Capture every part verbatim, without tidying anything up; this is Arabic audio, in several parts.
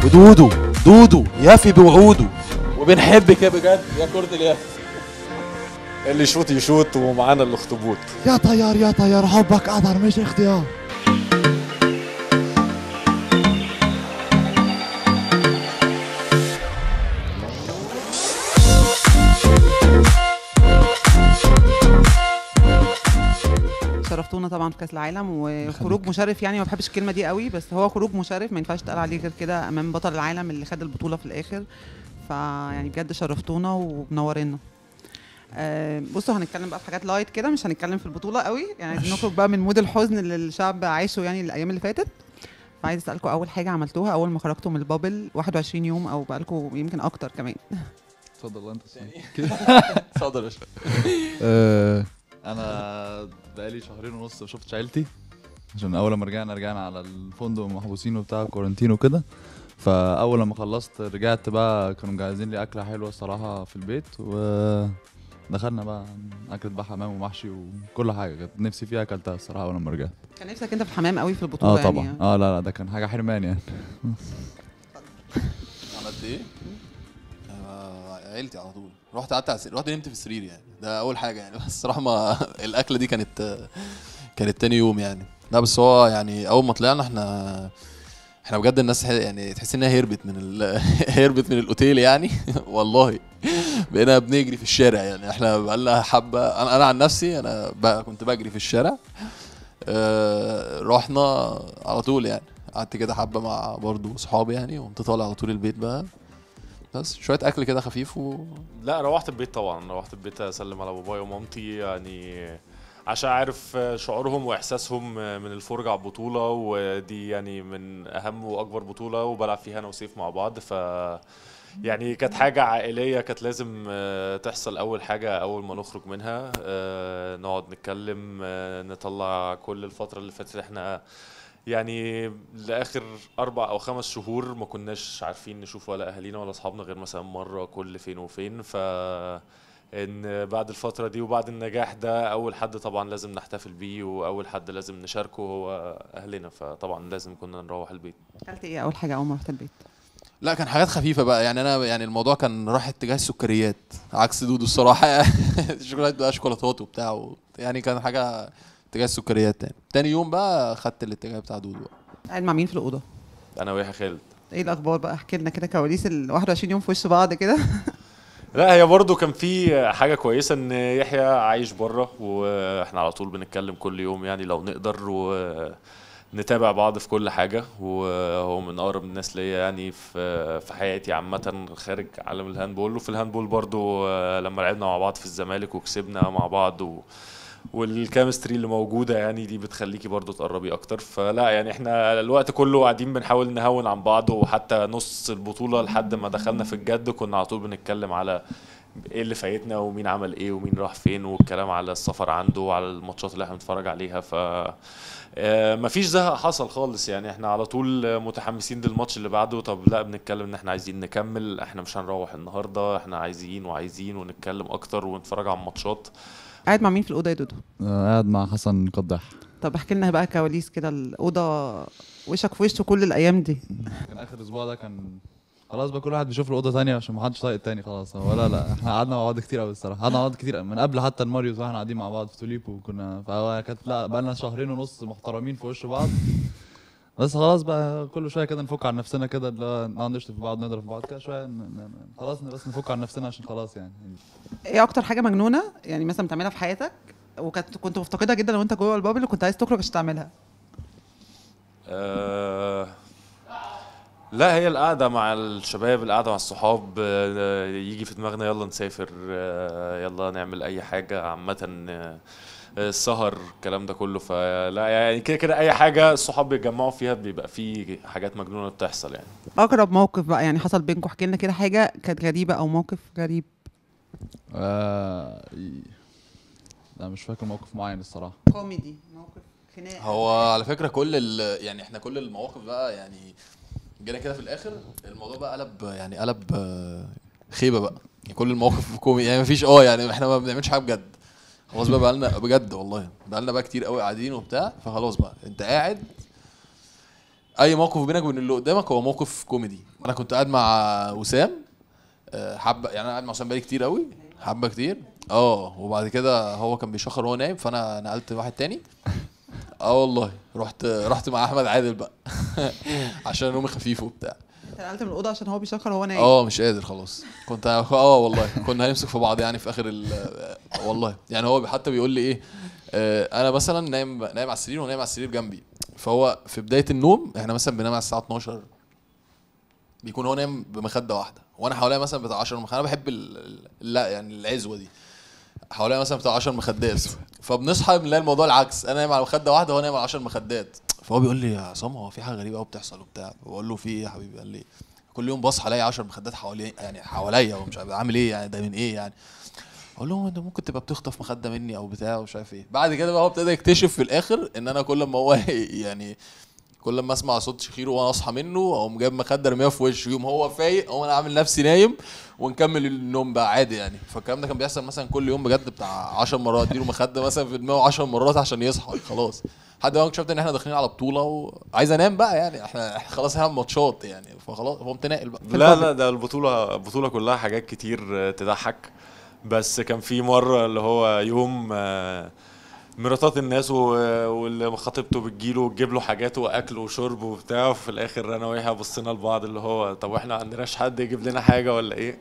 ودودو دودو يافي بوعوده، وبنحبك يا بجد يا كرة اليافي. اللي يشوط يشوط ومعانا الاخطبوط. يا طيار يا طيار حبك قدر مش اختيار. شرفتونا طبعا في كاس العالم، وخروج مشرف يعني، ما بحبش الكلمه دي قوي، بس هو خروج مشرف ما ينفعش تقال عليه غير كده امام بطل العالم اللي خد البطوله في الاخر. فيعني بجد شرفتونا ومنورينا. آه بصوا هنتكلم بقى في حاجات لايت كده، مش هنتكلم في البطوله قوي يعني، عايزين نخرج بقى من مود الحزن اللي الشعب عايشه يعني الايام اللي فاتت. فعايز اسالكم اول حاجه عملتوها اول ما خرجتوا من البابل واحد وعشرين يوم، او بقالكم يمكن اكتر كمان. اتفضل انت. اتفضل يا شباب. انا بقالي شهرين ونص ما شفتش عيلتي، عشان اول ما رجعنا رجعنا على الفندق محبوسين وبتاع كورنتين وكده. فاول لما خلصت رجعت بقى كانوا مجهزين لي اكله حلوه الصراحه في البيت، ودخلنا بقى اكلت بقى حمام ومحشي وكل حاجه كانت نفسي فيها اكلتها الصراحه اول لما رجعت. كان نفسك انت في الحمام قوي في البطوله؟ اه طبعا يعني اه لا لا ده كان حاجه حرمان يعني. عملت ايه؟ عيلتي على طول، رحت قعدت على السرير، رحت نمت في السرير يعني، ده اول حاجه يعني. بس الصراحه ما الاكله دي كانت كانت تاني يوم يعني. لا بس هو يعني اول ما طلعنا احنا احنا بجد الناس يعني تحس انها هربت من ال... هربت من الاوتيل يعني. والله بقينا بنجري في الشارع يعني. احنا بقالنا حبه، انا انا عن نفسي انا بقى كنت بجري في الشارع. اه... رحنا على طول يعني، قعدت كده حبه مع برضو صحابي يعني، وقمت طالع على طول البيت بقى، بس شويه اكل كده خفيف و... لا روحت البيت طبعا، روحت البيت اسلم على بابايا ومامتي يعني، عشان عارف شعورهم واحساسهم من الفرجه على البطوله، ودي يعني من اهم واكبر بطوله وبلعب فيها انا وسيف مع بعض. ف يعني كانت حاجه عائليه كانت لازم تحصل اول حاجه اول ما نخرج منها، نقعد نتكلم نطلع كل الفتره اللي فاتت. احنا يعني لاخر اربع او خمس شهور ما كناش عارفين نشوف ولا اهالينا ولا اصحابنا غير مثلا مره كل فين وفين. ف ان بعد الفتره دي وبعد النجاح ده اول حد طبعا لازم نحتفل بيه واول حد لازم نشاركه هو اهلنا، فطبعا لازم كنا نروح البيت. اكلت ايه اول حاجه اول ما رحت البيت؟ لا كان حاجات خفيفه بقى يعني. انا يعني الموضوع كان راح اتجاه السكريات عكس دودو الصراحه. الشوكولاته بقى شوكولاتات وبتاع و... يعني كان حاجه اتجاه السكريات تاني. تاني يوم بقى خدت الاتجاه بتاع دودو بقى. قاعد مع مين في الاوضه؟ انا ويحيى خالد. ايه الاخبار بقى؟ احكي لنا كده كواليس ال واحد وعشرين يوم في وش بعض كده. لا هي برضو كان في حاجه كويسه ان يحيى عايش بره واحنا على طول بنتكلم كل يوم يعني لو نقدر، ونتابع بعض في كل حاجه، وهو من اقرب الناس ليا يعني في في حياتي عامه خارج عالم الهاندبول. وفي الهاندبول برضو لما لعبنا مع بعض في الزمالك وكسبنا مع بعض و والكيمستري اللي موجوده يعني دي بتخليكي برضو تقربي اكتر. فلا يعني احنا الوقت كله قاعدين بنحاول نهون عن بعض، وحتى نص البطوله لحد ما دخلنا في الجد كنا على طول بنتكلم على ايه اللي فايتنا ومين عمل ايه ومين راح فين، والكلام على السفر عنده وعلى الماتشات اللي احنا بنتفرج عليها. ف مفيش زهق حصل خالص يعني، احنا على طول متحمسين للماتش اللي بعده. طب لا بنتكلم ان احنا عايزين نكمل، احنا مش هنروح النهارده، احنا عايزين وعايزين ونتكلم اكتر ونتفرج على الماتشات. قاعد مع مين في الاوضه يا دودو؟ قاعد مع حسن قداح. طب احكي لنا بقى كواليس كده الاوضه، وشك في وشه كل الايام دي. كان اخر اسبوع ده كان خلاص بقى كل واحد بيشوف الاوضه ثانيه عشان ما حدش طايق الثاني خلاص. ولا لا احنا قعدنا مع بعض كتير قوي الصراحه، قعدنا مع بعض كتير من قبل حتى الماريوز واحنا قاعدين مع بعض في توليب وكنا. فهو كانت لا بقى لنا شهرين ونص محترمين في وش بعض، بس خلاص بقى كل شويه كده نفك عن نفسنا كده، اللي هو نقعد نشتم في بعض نضرب في بعض كده شويه خلاص، بس نفك عن نفسنا عشان خلاص يعني. ايه اكتر حاجه مجنونه يعني مثلا بتعملها في حياتك وكنت كنت مفتقدها جدا لو انت جوه البابل وكنت عايز تخرج عشان تعملها؟ أه لا هي القعده مع الشباب، القعده مع الصحاب، أه يجي في دماغنا يلا نسافر، أه يلا نعمل اي حاجه عامه، أه السهر الكلام ده كله. فلا يعني كده كده اي حاجه الصحاب بيتجمعوا فيها بيبقى في حاجات مجنونه بتحصل يعني. اقرب موقف بقى يعني حصل بينكم، احكي لنا كده حاجه كانت غريبه او موقف غريب. آه لا مش فاكر موقف معين الصراحه. كوميدي، موقف خناقه. هو على فكره كل يعني احنا كل المواقف بقى يعني جينا كده في الاخر الموضوع بقى قلب يعني قلب خيبه بقى يعني. كل المواقف كوميدي يعني مفيش اه يعني احنا ما بنعملش حاجه بجد خلاص بقى. بقالنا بجد والله بقالنا بقى كتير قوي قاعدين وبتاع، فخلاص بقى انت قاعد اي موقف بينك وبين اللي قدامك هو موقف كوميدي. انا كنت قاعد مع وسام حبه، يعني انا قاعد مع وسام بقالي كتير قوي، حبه كتير اه. وبعد كده هو كان بيشخر وهو نايم، فانا نقلت واحد تاني اه والله. رحت رحت مع احمد عادل بقى عشان نومي خفيف وبتاع. انت نقلت من الاوضه عشان هو بيشكر وهو نايم؟ اه مش قادر خلاص، كنت اه والله كنا هنمسك في بعض يعني في اخر ال والله. يعني هو حتى بيقول لي ايه، آه انا مثلا نايم نايم على السرير ونايم على السرير جنبي، فهو في بدايه النوم احنا مثلا بننام على الساعه اتناشر، بيكون هو نايم بمخده واحده وانا حواليا مثلا بتاع عشرة مخدات. انا بحب ال... لا يعني العزوه دي، حواليا مثلا بتاع عشر مخدات، فبنصحى بنلاقي الموضوع العكس، انا نايم على مخده واحده وهو نايم على عشر مخدات. فهو بيقول لي يا عصام هو في حاجه غريبه قوي بتحصل وبتاع، بقول له في ايه يا حبيبي؟ قال لي كل يوم بصحى الاقي عشر مخدات حواليا، يعني حواليا ومش عارف اعمل ايه يعني، ده من ايه يعني؟ اقول له انت ممكن تبقى بتخطف مخده مني او بتاع ومش عارف ايه. بعد كده بقى هو ابتدى يكتشف في الاخر ان انا كل ما هو يعني كل ما اسمع صوت شخيره وانا اصحى منه اقوم جايب مخده رميها في وشه، يوم هو فايق اقوم انا عامل نفسي نايم ونكمل النوم بقى عادي يعني. فالكلام ده كان بيحصل مثلا كل يوم بجد بتاع عشر مرات، اديله مخده مثلا في دماغه عشر مرات عشان يصحى خلاص. لحد ما اكتشفت ان احنا داخلين على بطوله وعايز انام بقى يعني، احنا احنا خلاص احنا ماتشات يعني، فخلاص قمت ناقل بقى. لا لا ده البطوله البطوله كلها حاجات كتير تضحك. بس كان في مره اللي هو يوم مراتات الناس واللي خطيبته بتجيله وتجيب له حاجات واكل وشرب وبتاع، وفي الاخر انا ويحيى بصينا لبعض اللي هو طب واحنا ما عندناش حد يجيب لنا حاجه ولا ايه؟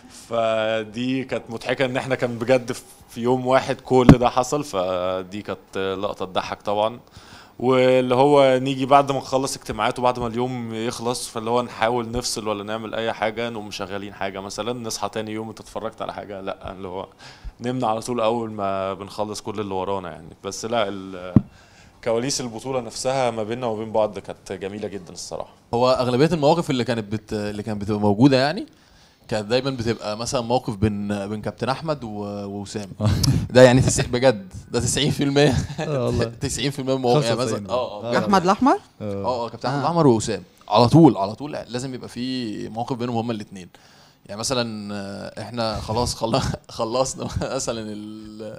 فدي كانت مضحكه ان احنا كان بجد في يوم واحد كل ده حصل، فدي كانت لقطه تضحك طبعا. واللي هو نيجي بعد ما نخلص اجتماعات وبعد ما اليوم يخلص، فاللي هو نحاول نفصل ولا نعمل اي حاجه، نقوم مشغلين حاجه مثلا، نصحى تاني يوم انت اتفرجت على حاجه؟ لا، اللي هو نمنا على طول اول ما بنخلص كل اللي ورانا يعني. بس لا كواليس البطوله نفسها ما بيننا وبين بعض كانت جميله جدا الصراحه. هو اغلبيه المواقف اللي كانت بت... اللي كانت بتبقى موجوده يعني كانت دايما بتبقى مثلا موقف بين بين كابتن احمد ووسام. ده يعني تسع... بجد ده تسعين في المية والله تسعين في المية من المواقف يعني مثلا اه اه احمد الاحمر اه اه كابتن احمد الاحمر ووسام على طول على طول لازم يبقى في موقف بينهم هما الاثنين. يعني مثلا احنا خلاص خلصنا مثلا ال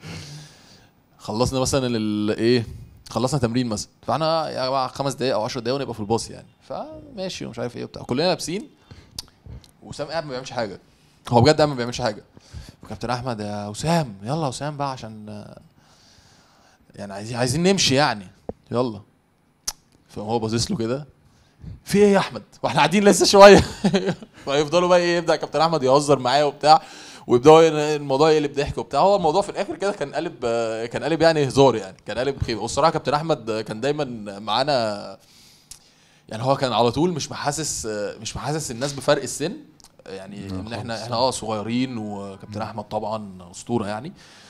خلصنا مثلا ال ايه خلصنا تمرين مثلا، فاحنا يا جماعه خمس دقايق او عشر دقايق ونبقى في الباص يعني، فماشي ومش عارف ايه وبتاع، كلنا لابسين وسام قاعد ما بيعملش حاجه، هو بجد قاعد ما بيعملش حاجه. وكابتن احمد يا وسام يلا وسام بقى عشان يعني عايزين عايزين نمشي يعني يلا. فهو باصص له كده في ايه يا احمد واحنا قاعدين لسه شويه فيفضلوا بقى ايه، يبدا كابتن احمد يهزر معايا وبتاع ويبداوا الموضوع يقلب ضحك وبتاع. هو الموضوع في الاخر كده كان قالب كان قالب يعني هزار يعني، كان قالب خير. والصراحه كابتن احمد كان دايما معانا يعني، هو كان على طول مش محاسس مش محاسس الناس بفرق السن يعني، ان احنا احنا اه صغيرين. وكابتن احمد طبعا اسطوره يعني،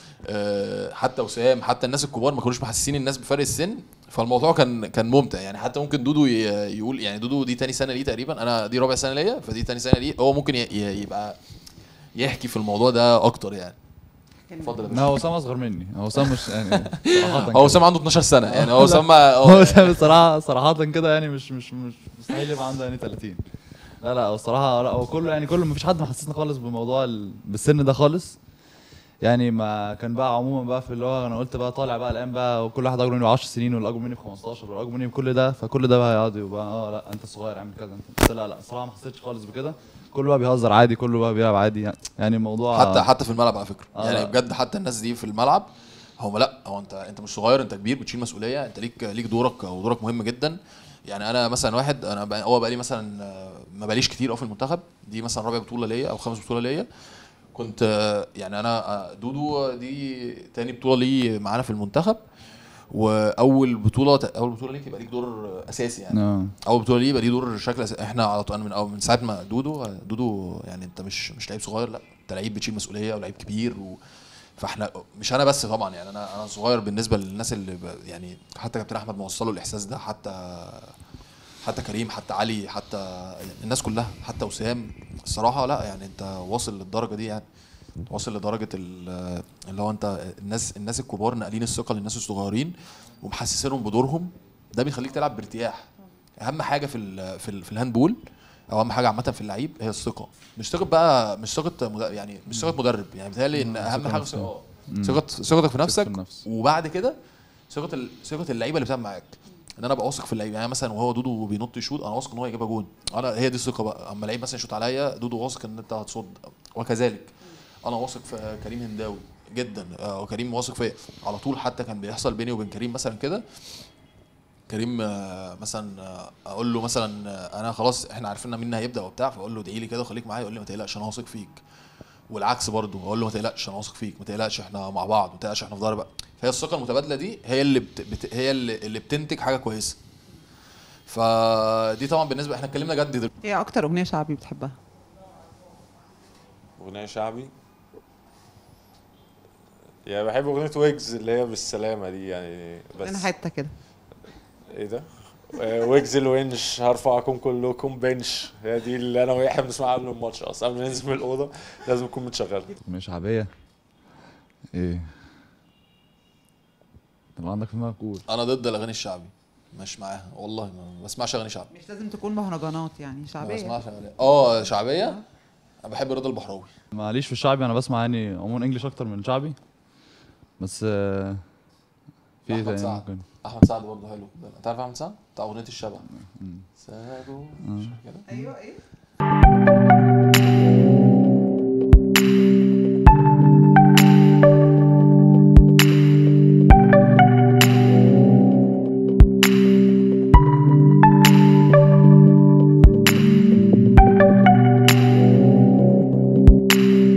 حتى وسام حتى الناس الكبار ما كانوش محسسين الناس بفرق السن. فالموضوع كان كان ممتع يعني. حتى ممكن دودو يقول يعني، دودو دي تاني سنه ليه تقريبا، انا دي رابع سنه ليا، فدي تاني سنه ليه، هو ممكن يبقى يحكي في الموضوع ده اكتر يعني. اتفضل يا باشا. هو وسام اصغر مني، هو وسام مش يعني هو وسام عنده اتناشر سنه يعني، هو وسام هو وسام بصراحه صراحه كده يعني مش مش مش مستحيل يبقى عنده يعني تلاتين. لا لا هو الصراحه لا هو كله يعني كله، مفيش حد محسسنا خالص بموضوع ال... بالسن ده خالص يعني. ما كان بقى عموما بقى في اللي هو انا قلت بقى طالع بقى الان بقى، وكل واحد اكبر مني ب عشر سنين واللي اكبر مني ب خمستاشر واللي اكبر مني بكل ده، فكل ده بقى هيقعد يبقى اه لا انت صغير اعمل كذا انت. لا لا الصراحه ما حسيتش خالص بكده، كله بقى بيهزر عادي، كله بقى بيلعب عادي يعني. يعني الموضوع حتى حتى في الملعب على فكره آه يعني بجد، حتى الناس دي في الملعب هم لا هو انت انت مش صغير، انت كبير بتشيل مسؤوليه، انت ليك ليك دورك ودورك مهم جدا يعني. انا مثلا واحد انا بقى هو بقى لي مثلا ما بقاليش كتير قوي في المنتخب، دي مثلا رابع بطوله ليا او خامس بطوله ليا. كنت يعني انا دودو دي تاني بطوله لي معانا في المنتخب، واول بطوله اول بطوله ليك يبقى ليك دور اساسي يعني. آه. اول بطوله ليه يبقى ليه دور شكل أساسي. احنا على طول من أول من ساعه ما دودو دودو يعني انت مش مش لعيب صغير، لا انت لعيب بتشيل مسؤوليه ولعيب كبير و... فاحنا مش انا بس طبعا يعني، انا انا صغير بالنسبه للناس اللي ب... يعني حتى كابتن احمد موصله الاحساس ده، حتى حتى كريم حتى علي حتى الناس كلها حتى وسام الصراحه. لا يعني انت واصل للدرجه دي يعني، واصل لدرجه اللي هو انت الناس الناس الكبار ناقلين الثقه للناس الصغيرين ومحسسينهم بدورهم، ده بيخليك تلعب بارتياح. اهم حاجه في ال في, ال في الهاندبول او اهم حاجه عامه في اللعيب هي الثقه، مش ثقه بقى مش ثقه يعني مش ثقه مدرب يعني، بيتهيألي ان اهم حاجه ثقه ثقتك في نفسك، وبعد كده ثقه ثقه اللعيبه اللي بتلعب معاك. ان انا ابقى واثق في اللعيب. يعني مثلا وهو دودو بينط يشوط انا واثق ان هو يجيبها جون، انا هي دي الثقه بقى. اما لعيب مثلا يشوط عليا دودو واثق ان انت هتصد، وكذلك انا واثق في كريم هنداوي جدا، آه، وكريم واثق فيا على طول. حتى كان بيحصل بيني وبين كريم مثلا كده، كريم آه، مثلا آه، اقول له مثلا آه، انا خلاص احنا عارفين مين هيبدا وبتاع، فاقول له ادعي لي كده وخليك معايا، يقول لي ما تقلقش انا واثق فيك. والعكس برضه اقول له ما تقلقش انا واثق فيك، ما تقلقش احنا مع بعض، ما تقلقش احنا في ظهر بقى. فهي الثقه المتبادله دي هي اللي بت... بت... هي اللي, اللي بتنتج حاجه كويسه. فدي طبعا بالنسبه احنا اتكلمنا جد دلوقتي. ايه اكتر اغنيه شعبي بتحبها؟ اغنيه شعبي يعني بحب اغنيه ويجز اللي هي بالسلامه دي يعني. انا بس حته كده. ايه ده؟ آه، ويجز الونش هرفعكم كلكم بنش، هي دي اللي انا ويحيى بنسمعها قبل الماتش اصلا، قبل ما ننزل من الاوضه لازم تكون متشغله. مش شعبيه ايه اللي عندك في دماغك؟ قول. انا ضد الاغاني الشعبي، مش معاها والله، ما بسمعش اغاني شعبي. مش لازم تكون مهرجانات يعني ما شعبيه. بسمعش اغاني اه شعبيه. انا بحب رضا البحراوي. ماليش في الشعبي، انا بسمع يعني عموما انجلش اكتر من شعبي. بس آه، في ايه احمد تاني سعد. ممكن؟ احمد سعد برضه حلو. انت عارف احمد سعد بتاع اغنيه الشبح؟ سابوا مش كده. ايوه ايه